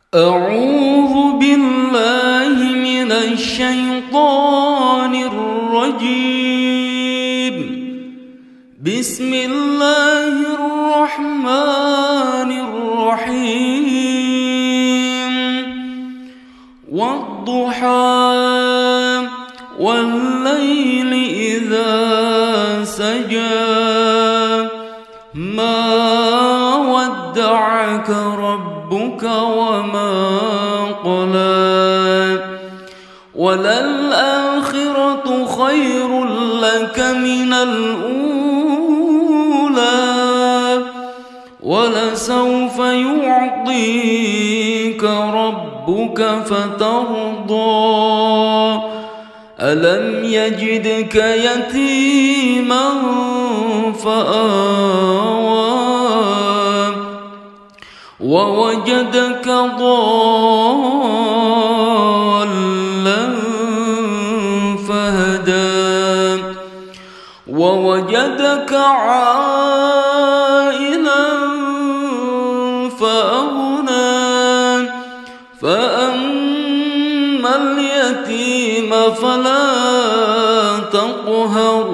أعوذ بالله من الشيطان الرجيم. بسم الله الرحمن الرحيم. والضحى والليل إذا سجى ما ودعك ربك وما قلى وللآخرة خير لك من الأولى ولسوف يعطيك ربك فترضى ألم يجدك يتيما فآوى ووجدك ضالا فهدى ووجدك عائلا فأغنى فأما اليتيم فلا تقهر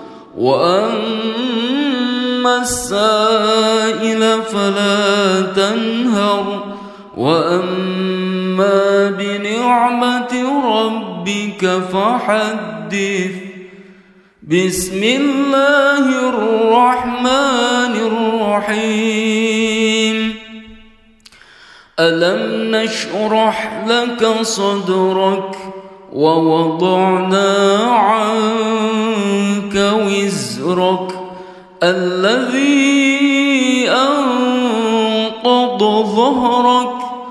وأما السائل فلا تنهر وأما بنعمة ربك فحدث. بسم الله الرحمن الرحيم. ألم نشرح لك صدرك ووضعنا عنك وزرك الذي أنقض ظهرك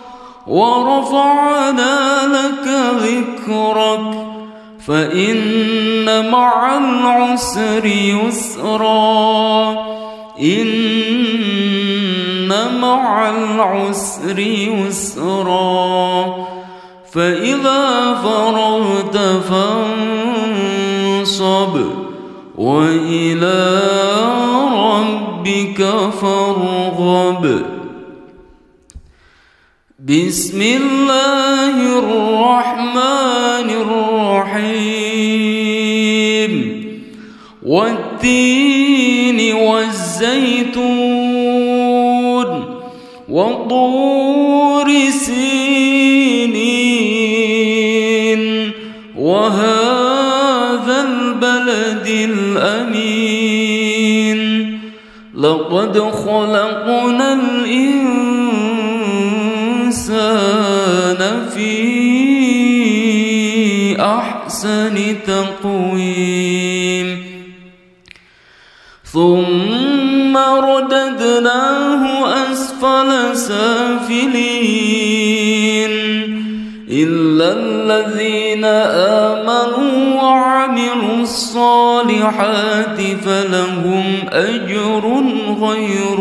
ورفعنا لك ذكرك فإن مع العسر يسرا إن مع العسر يسرا فإذا فرغت فانصب وإلى ربك فارغب. بسم الله الرحمن الرحيم. والتين والزيتون وطور سينين وهذا البلد الأمين لقد خلقنا الإنسان في أحسن تقويم ثم رددناه أسفل سافلين إلا الذين آمنوا وعملوا الصالحات فلهم أجر غير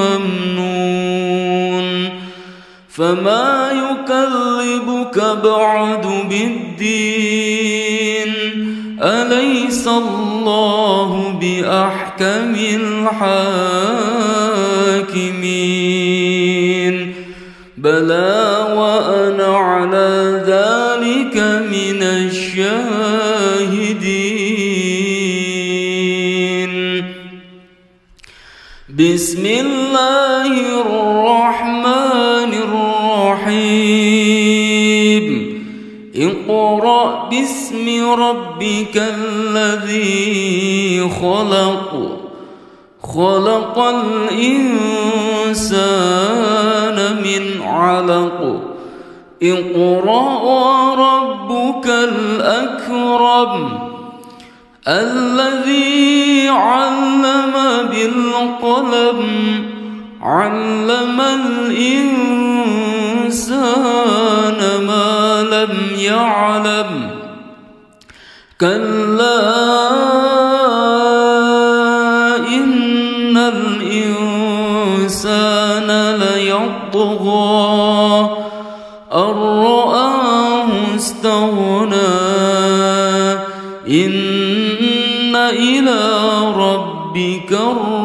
ممنون. فما يكذبك بعد بالدين أليس الله بأحكم الحاكمين بلى وأنا على ذلك من الشاهدين. بسم الله الرحمن الرحيم. اقرأ باسم ربك الذي خلق خلق الإنسان من علق اقرأ وربك الأكرم الذي علم بالقلم علم الإنسان ما لم يعلم كلا إن الإنسان ليطغى أن رآه استغنى إن إلى ربك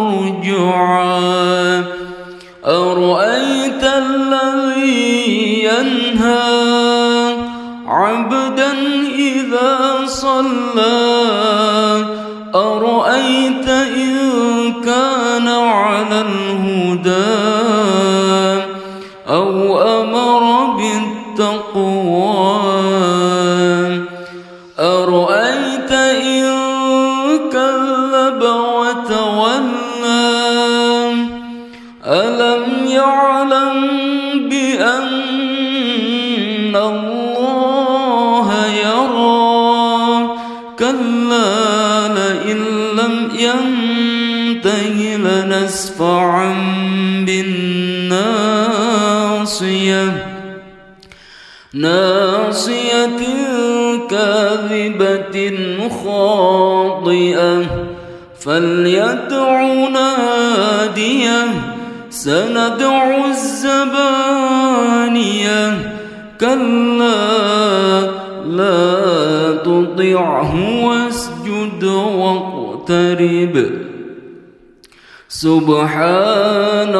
الرجعى أرأيت الذي صلى أرأيت إن كان على الهدى أو أمر بالتقوى أرأيت إن كذب وتولى ألم يعلم بأن الله يرى كلا لئن لم ينته لنسفعا بالناصية ناصية كاذبة خاطئة فليدع ناديه سندع الزبانية كلا لا تطعه واسجد واقترب سبحان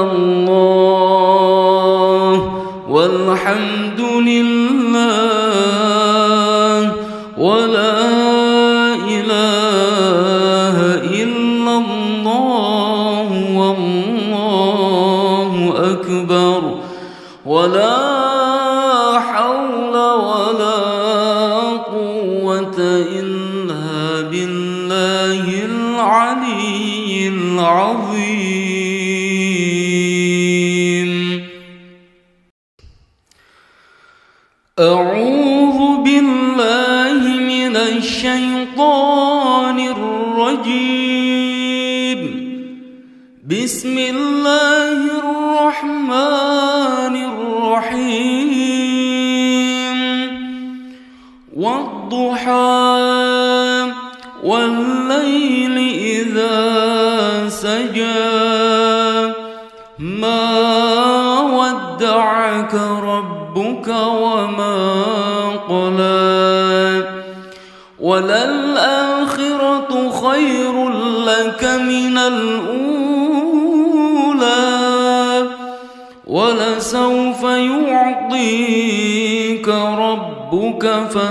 الله والحمد لله ولا إله إلا الله والله أكبر ولا حول ولا قوة إلا بالله العلي العظيم. أعوذ بالله من الشيطان الرجيم. بسم الله الرحمن الرحيم. والضحى والليل إذا سجى ما ودعك ربك وما قلى وللآخرة خير لك من الأولى ولسوف يعطيك ربك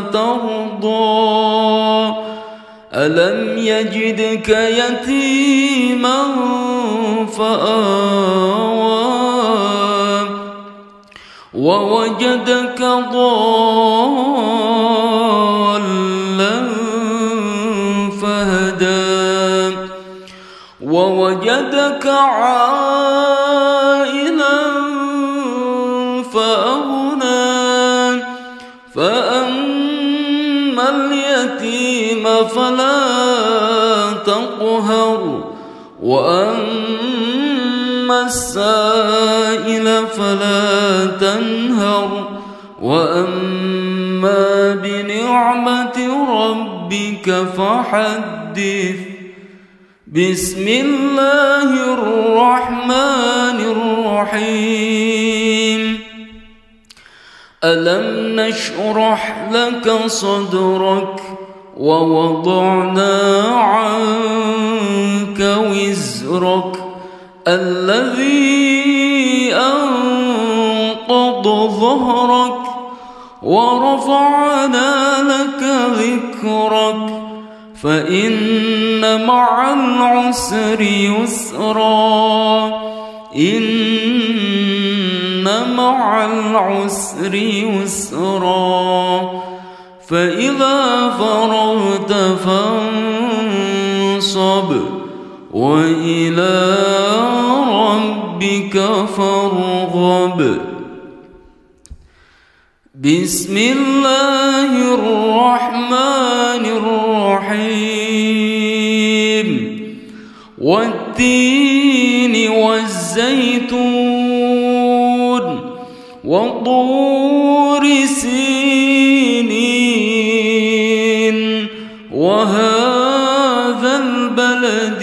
فترضى ألم يجدك يتيما فآوى ووجدك ضالا فهدى ووجدك عائلا فأغنى فأما اليتيم فلا تقهر وأما السائل فلا تنهر وأما بنعمة ربك فحدث. بسم الله الرحمن الرحيم. ألم نشرح لك صدرك ووضعنا عنك وزرك الذي أنقض ظهرك ورفعنا لك ذكرك فإن مع العسر يسرا إن مع العسر يسرا فإذا فرغت فانصب وإلى ربك فارغب. بسم الله الرحمن الرحيم. والتين والزيتون وطور سينين وهذا البلد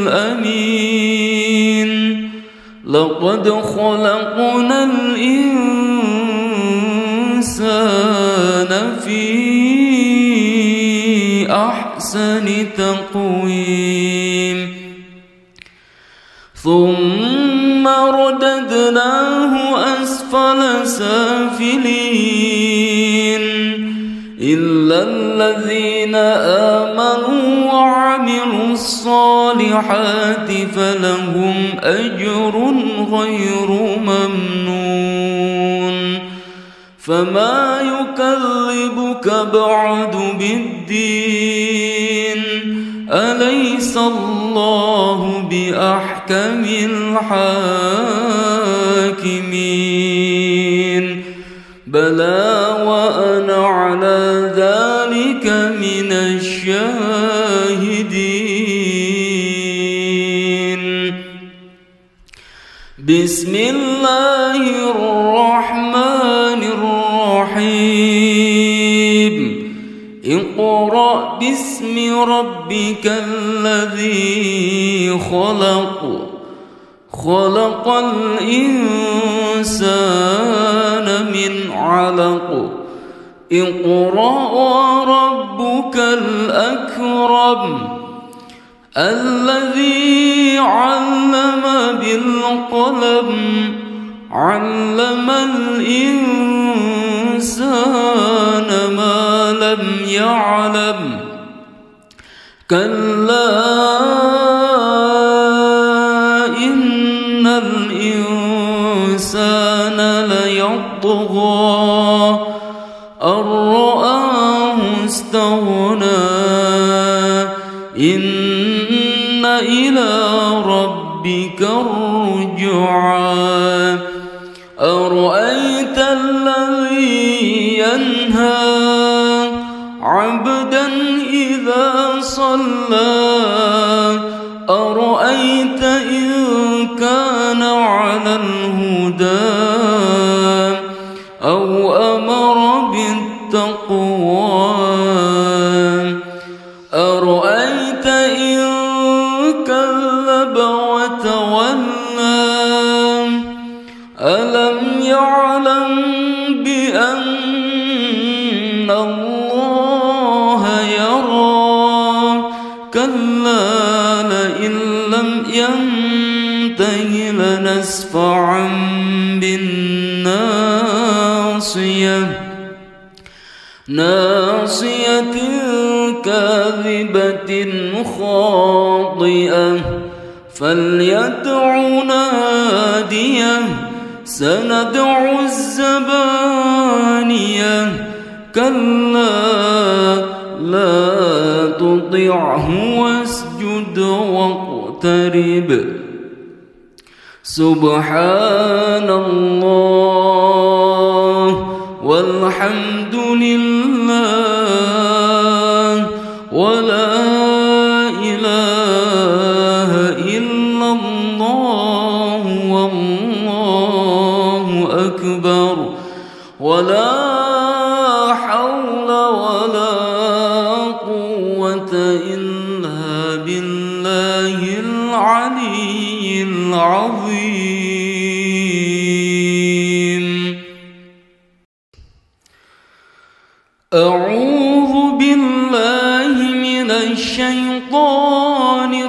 الأمين لقد خلقنا الإنسان في أحسن تقويم ثم رددناه أسفل سافلين إلا الذين آمنوا وعملوا الصالحات فلهم أجر غير ممنون فما يكذبك بعد بالدين أليس الله بأحكم الحاكمين بلى وأنا على ذلك من الشاهدين بسم الله الرحمن الرحيم اقرأ باسم ربك الذي خلق خلق الإنسان من علق اقرأ وربك الأكرم الذي علم بالقلم علم الإنسان ما لم يعلم كلا إن الإنسان ليطغى أن رآه استغنى إن إلى ربك الرجعى أرأيت الذي ينهى عبدا إذا صلى أرأيت إن كان على الهدى أو أمر بالتقوى أرأيت إن كذب وتولى ألم يعلم بأن الله يرى كلا لئن لم ينته لنسفعا بالناصية ناصية كاذبة خاطئة فليدع ناديه سندع الزبانية كلا لا تطعه واسجد واقترب سبحان الله والحمد لله ولا إله إلا الله والله أكبر ولا حول ولا قوة إلا بالله العلي العظيم أعوذ بالله من الشيطان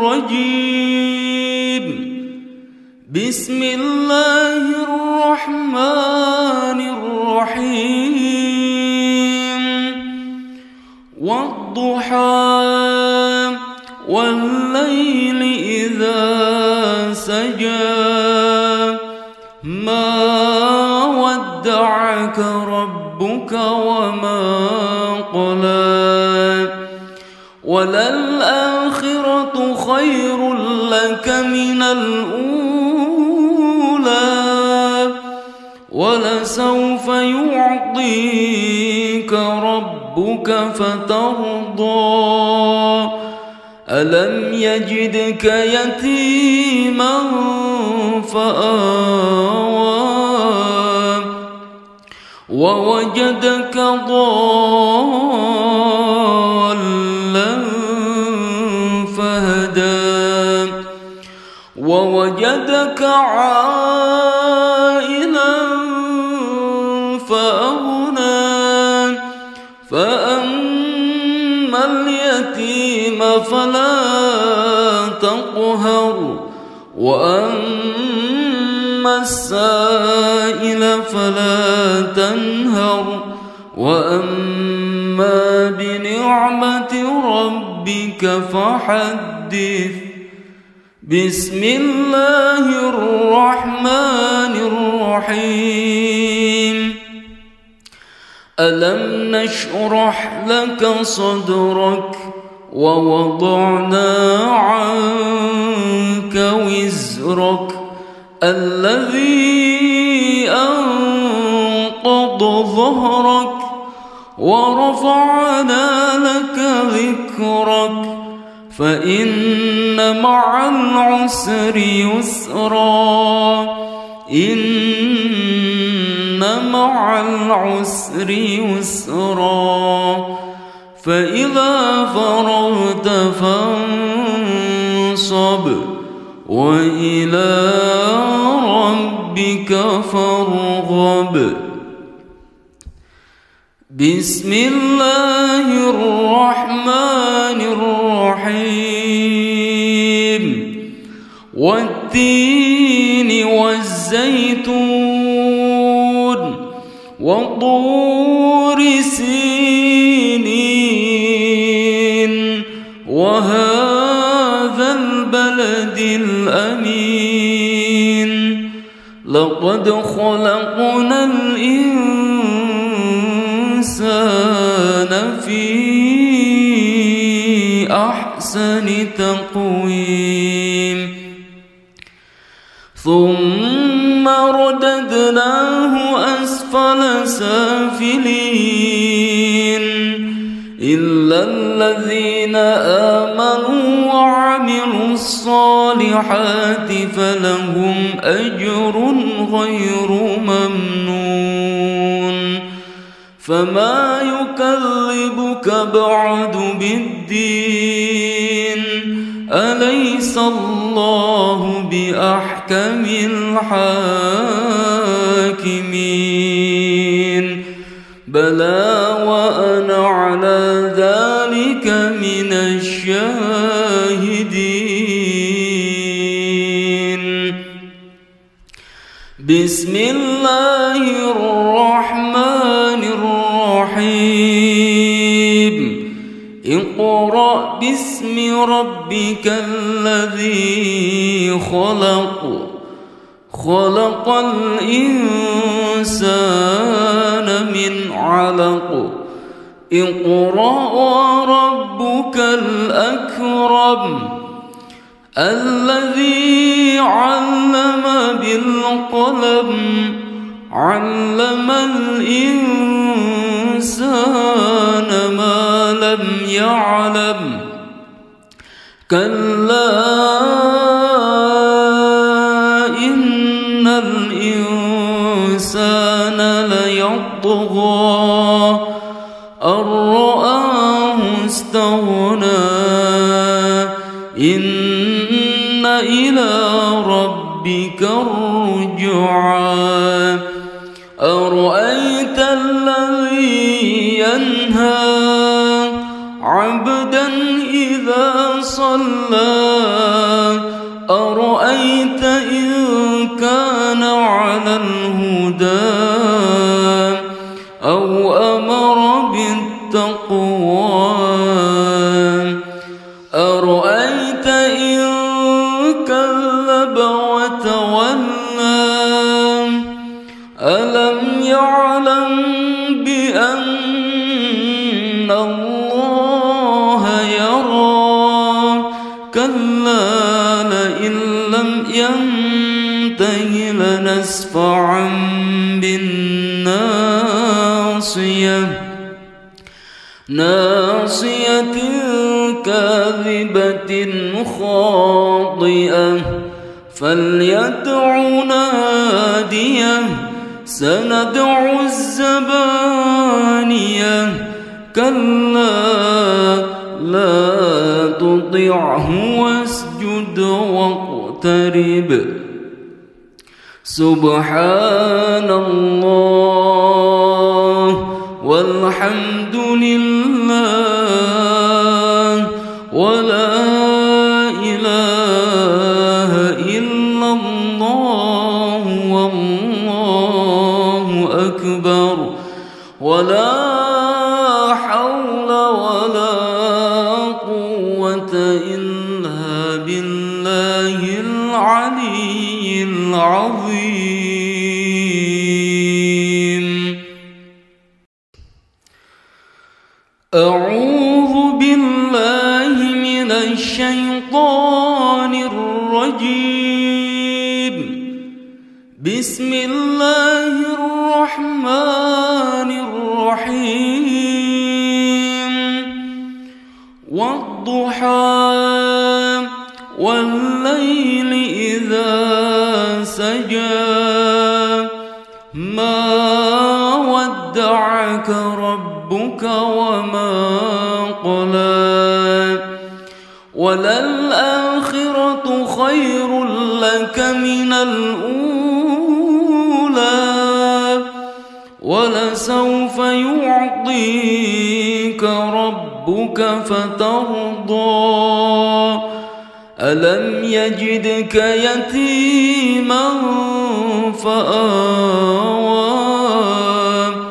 الرجيم بسم الله الرحمن الرحيم والضحى والليل إذا سجى ما ودعك ربك وما قلى وللآخرة خير لك من الأولى ولسوف يعطيك ربك فترضى ألم يجدك يتيما فآوى ووجدك ضالا فهدى ووجدك عائلا فأغنى فأما اليتيم فلا تقهر وأما السائل فلا تنهر وأما أما بنعمة ربك فحدث. بسم الله الرحمن الرحيم. ألم نشرح لك صدرك ووضعنا عنك وزرك الذي أنقض ظهرك ورفعنا لك ذكرك فإن مع العسر يسرا إن مع العسر يسرا فإذا فرغت فانصب وإلى ربك فارغب. بسم الله الرحمن الرحيم. والتين والزيتون وطور سينين وهذا البلد الأمين. لقد خلقنا الإنسان في أحسن تقويم ثم رددناه أسفل سافلين إلا الذين آمنوا وعملوا الصالحات فلهم أجر غير ممنون. فما يكذبك بعد بالدين أليس الله بأحكم الحاكمين. بلى وأنا على ذلك من الشاهدين. بسم الله الرحمن الرحيم. اقرأ باسم ربك الذي خلق خلق الإنسان من علق اقرأ وربك الأكرم الذي علم بالقلم علم الإنسان ما لم يعلم. كلا إن الإنسان ليطغى أن رآه استغنى إن إلى ربك الرجعى. أرأيت الذي ينهى عبدا إذا صلى أرأيت إن كان على الهدى أو أمر بالتقوى أرأيت إن كذب وتولى ألم يعلم بأن الله يرى. كلا لئن لم ينته لنسفعا بالناصية ناصية كاذبة خاطئة فليدع ناديه سندع الزبانية كلا لا تطعه واسجد واقترب. سبحان الله والحمد لله ولا إله إلا الله والله أكبر ولا حول العظيم. أعوذ بالله من الشيطان الرجيم. بسم الله الرحمن الرحيم. والضحى والليل إذا سجى ما ودعك ربك وما قلى وللآخرة خير لك من الأولى ولسوف يعطيك ربك فترضى ألم يجدك يتيما فآوى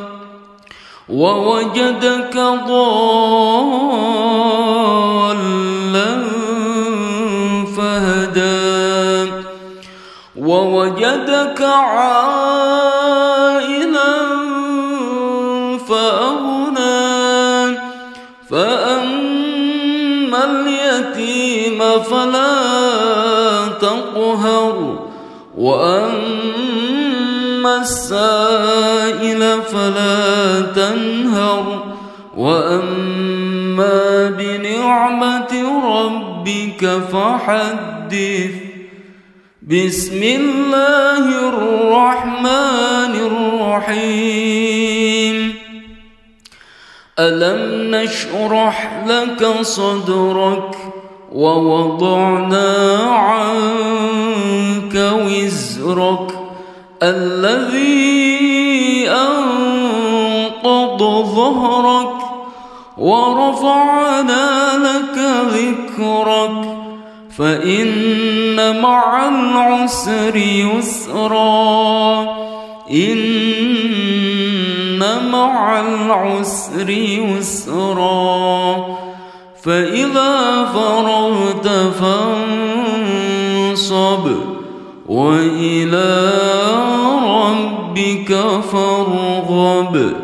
ووجدك ضالا فهدى ووجدك عائلا فأغنى فأما اليتيم فلا تقهر وأما السائل فلا تنهر وأما بنعمة ربك فحدث. بسم الله الرحمن الرحيم. ألم نشرح لك صدرك ووضعنا عنك وزرك الذي أنقض ظهرك ورفعنا لك ذكرك فإن مع العسر يسرا إن مع العسر يسرا فإذا فرغت فانصب وإلى ربك فارغب.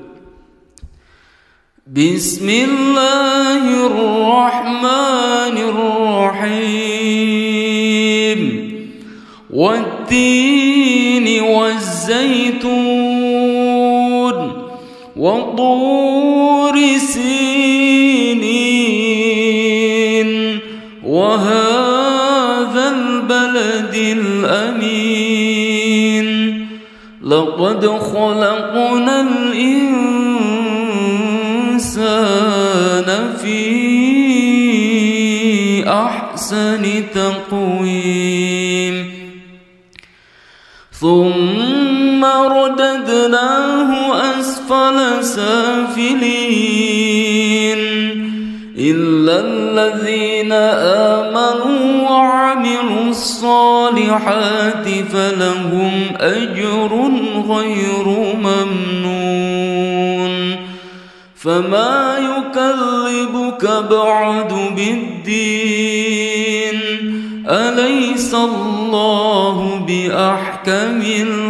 بسم الله الرحمن الرحيم. والتين والزيتون وطور سينين وهذا البلد الأمين لقد خلقنا الإنسان في أحسن تقويم ثم رددناه أسفل سافلين إلا الذين آمنوا وعملوا الصالحات فلهم أجر غير ممنون. فما يكذبك بعد بالدين أليس الله بأحكم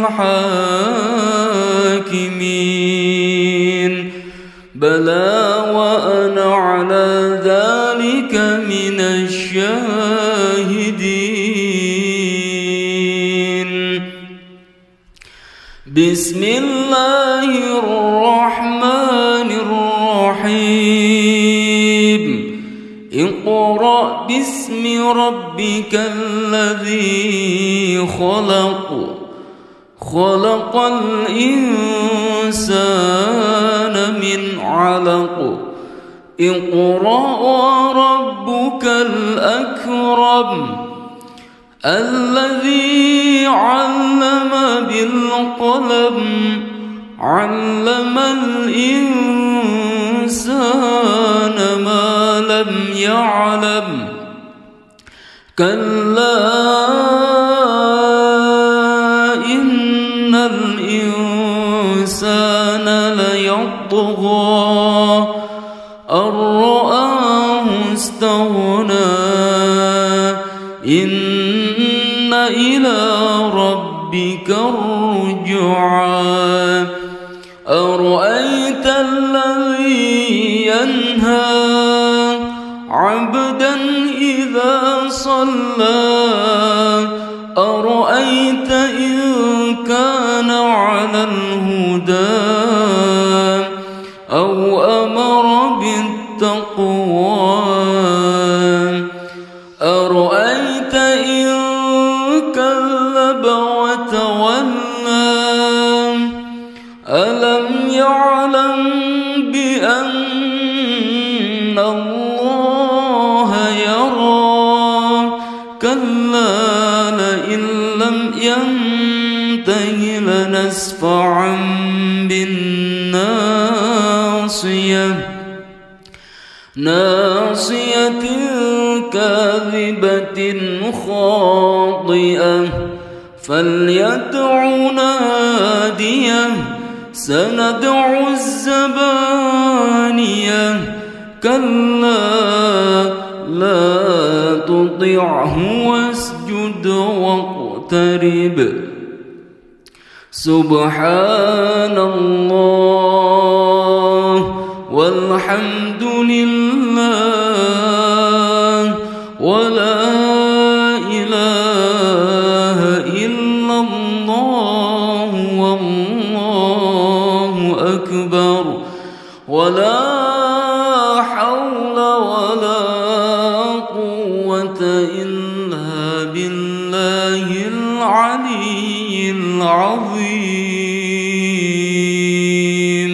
الحاكمين بلى وأنا على ذلك من الشاهدين. بسم الله الرحمن الرحيم. اقرأ باسم ربك الذي خلق خلق الإنسان من علق اقرأ وربك الأكرم الذي علم بالقلم علم الإنسان ما لم يعلم كلا إن الإنسان ليطغى أن رآه استغنى إن إلى ربك الرجعى أرأيت الذي ينهى عبدا إذا صلى أرأيت إن كان على الهدى أو أمر بالتقوى أرأيت إن كذب وتولى ألم يعلم بأن الله يرى كلا لئن لم ينته لنسفعا بالناصية ناصية كاذبة خاطئة فليدع ناديه سندع الزبانية كلا لا تطعه واسجد واقترب سبحان الله والحمد لله ولا إله إلا الله والله أكبر ولا حول ولا قوة إلا بالله العلي العظيم.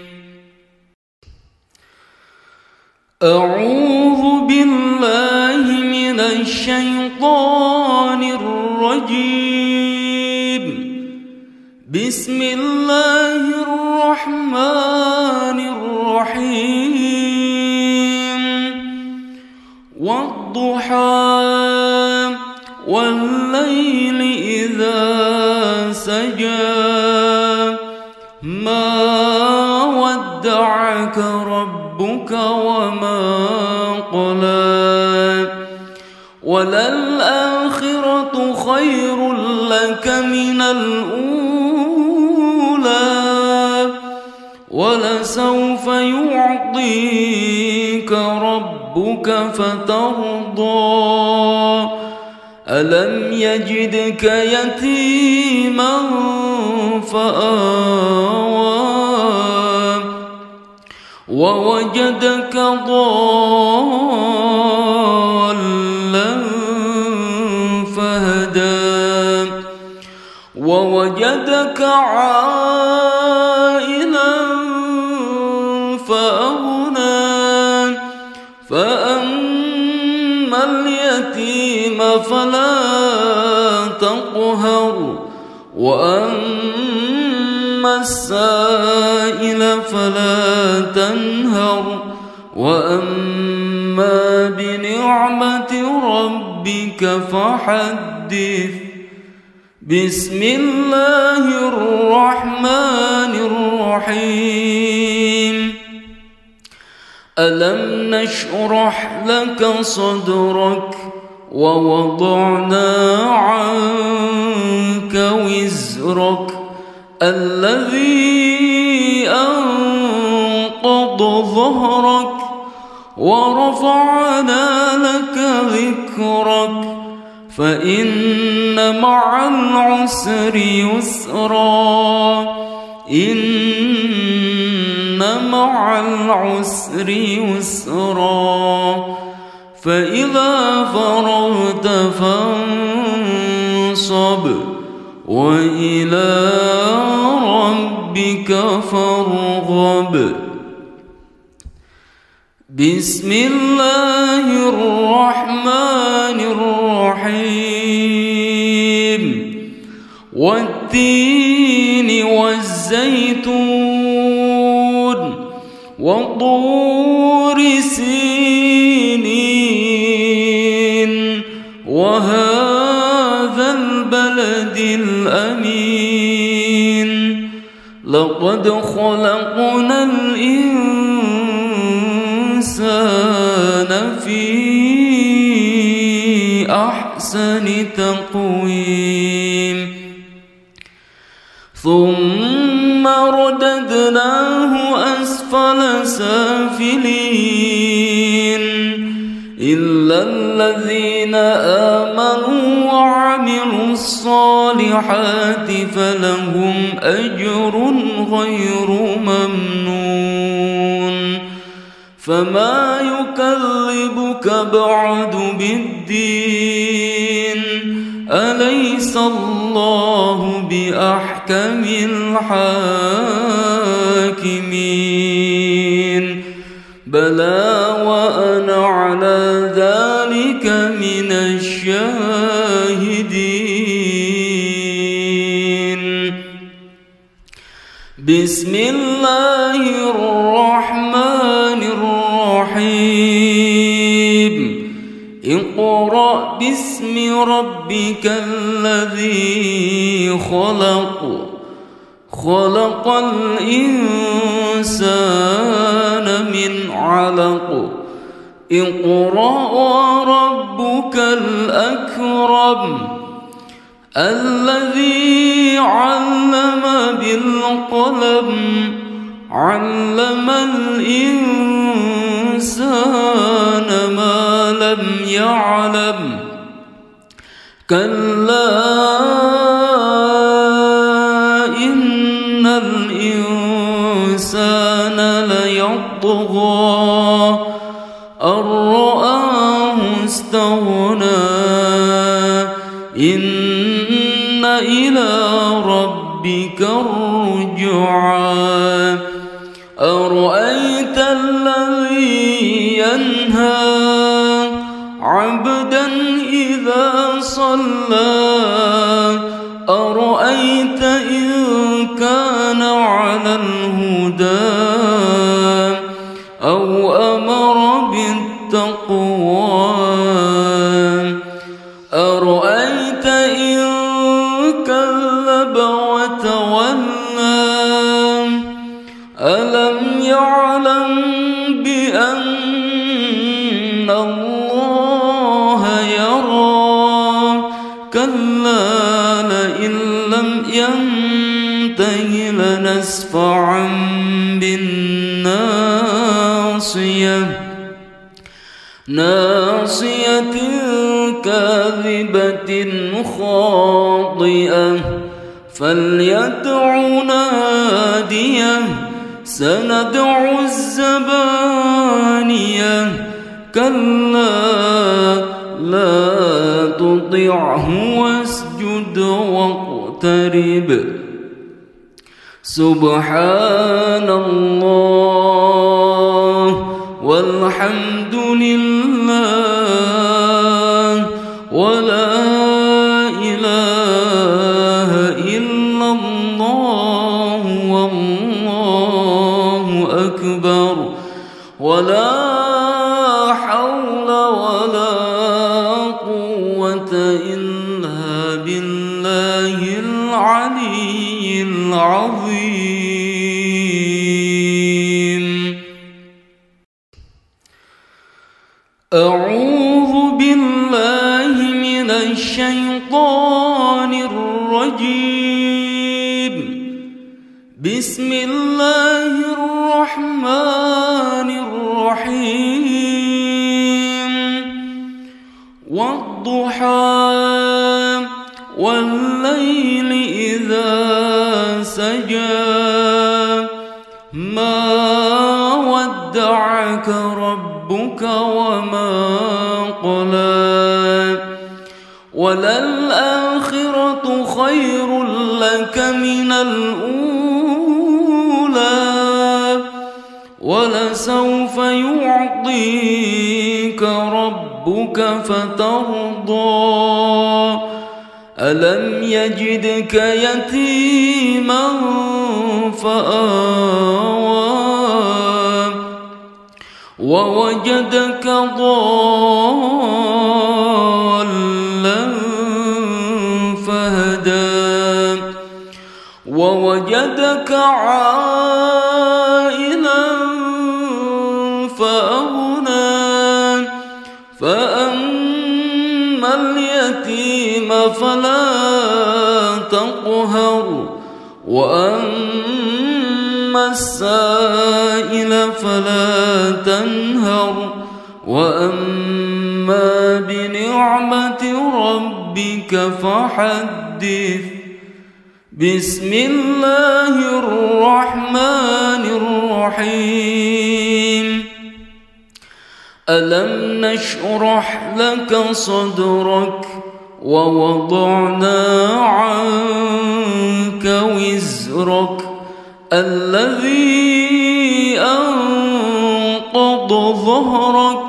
أعوذ بالله من الشيطان الرجيم. بسم الله الرحمن الرحيم. والضحى والليل إذا سجى ما ودعك ربك وما قلى وللآخرة خير لك من الأولى ولسوف يعطيك ربك فترضى ألم يجدك يتيما فآوى ووجدك ضالا فهدى ووجدك عائلا فأغنى فأما اليتيم فلا تقهر وأما السائل فلا تنهر وأما بنعمة ربك فحدث. بسم الله الرحمن الرحيم. ألم نشرح لك صدرك ووضعنا عنك وزرك الذي أنقض ظهرك ورفعنا لك ذكرك فإن مع العسر يسرا إن مع العسر يسرا فإذا فرغت فانصب وإلى ربك فارغب. بسم الله الرحمن الرحيم. والتين والزيتون وطور سينين وهذا البلد الأمين لقد خلقنا الإنسان في بأحسن تقويم ثم رددناه أسفل سافلين إلا الذين آمنوا وعملوا الصالحات فلهم أجر غير ممنون فما يكذبك بعد بالدين أليس الله بأحكم الحاكمين بلى وأنا على ذلك من الشاهدين بسم الله الرحمن الرحيم اقرأ باسم ربك الذي خلق خلق الإنسان من علق اقرأ وربك الأكرم الذي علم بالقلم علم الإنسان ما لم يعلم كلا إن الإنسان ليطغى أن رآه استغنى إن إلى ربك الرجعى أرأيت الذي ينهى عبدا إذا صلى أرأيت إن كان على الهدى أو أمر بالتقوى أرأيت إن كذب وتولى ألم يعلم بأن الله يرى كلا لئن لم ينته لنسفعا بالناصية ناصية كاذبة خاطئة فليدع ناديه سندع الزبانية كلا لا تطعه واسجد واقترب سبحان الله والحمد لله ولا إله إلا الله والله أكبر ولا حول ولا قوة إلا بالله العلي العظيم أعوذ بالله من الشيطان الرجيم بسم الله الرحمن الرحيم والضحى والليل إذا سجى ما ودعك ربك وما قلى وللآخرة خير لك من الأولى ولسوف يعطيك ربك فترضى ألم يجدك يتيما فآوى ووجدك ضالا فهدى ووجدك عائلا فأغنى فأما اليتيم فلا تقهر وأما السائل فلا تنهر وأما بنعمة ربك فحدث. بسم الله الرحمن الرحيم. ألم نشرح لك صدرك ووضعنا عنك وزرك الذي أنقض ظهرك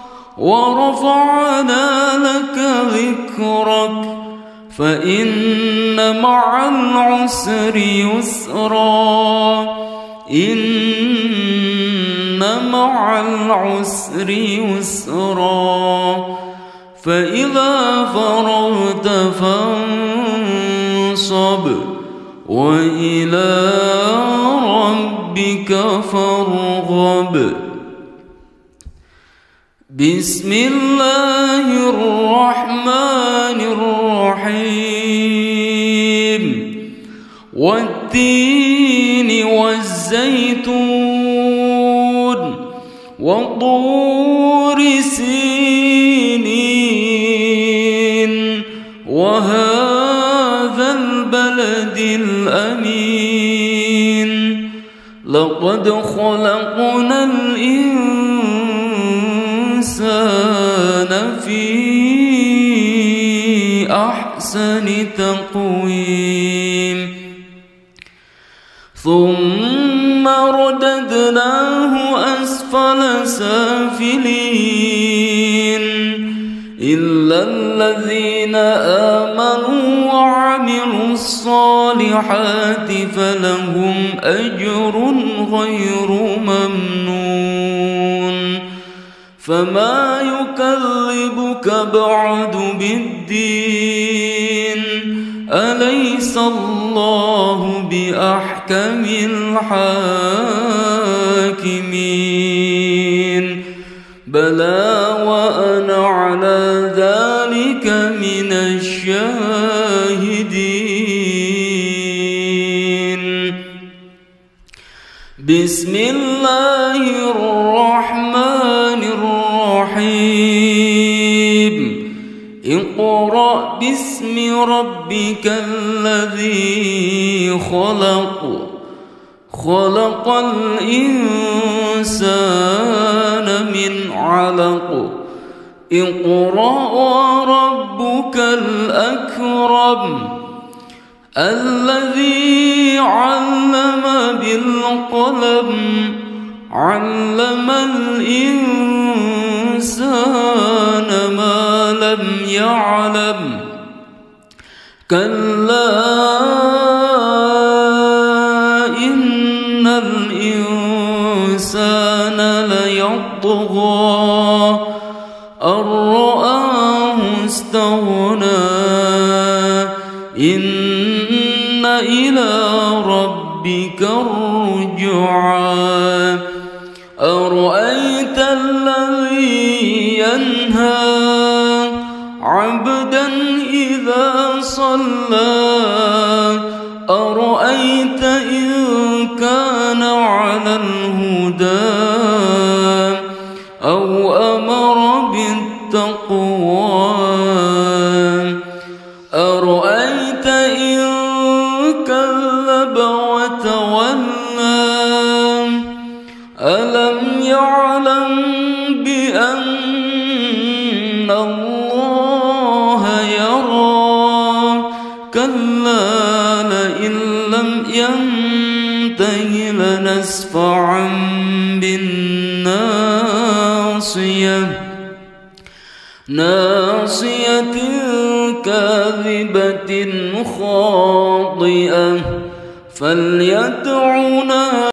ورفعنا لك ذكرك فإن مع العسر يسرا إن مع العسر يسرا فإذا فرغت فانصب وإلى ربك فارغب. بسم الله الرحمن الرحيم. والتين والزيتون وطور سينين وهذا البلد الأمين لقد خلقنا الإنسان في أحسن تقويم ثم رددناه أسفل سافلين إلا الذين آمنوا وعملوا الصالحات فلهم أجر غير ممنون. فما يكذبك بعد بالدين أليس الله بأحكم الحاكمين بلى وأنا على ذلك من الشاهدين. بسم الله الرحمن الرحيم. اقرأ باسم ربك الذي خلق خلق الإنسان من علق اقرأ وربك الأكرم الذي علم بالقلم علم الإنسان ما لم يعلم كلا إن الإنسان ليطغى أن رآه استغنى إن إلى ربك الرجعى أرأيت الذي ينهى عبدا إذا صلى أرأيت إن كان على الهدى أو أمر بالتقوى أرأيت إن كذب وتولى ألم يعلم بأن الله يرى كلا لئن لم ينته لنسفعا بالناصية ناصية كاذبة خاطئة فليدع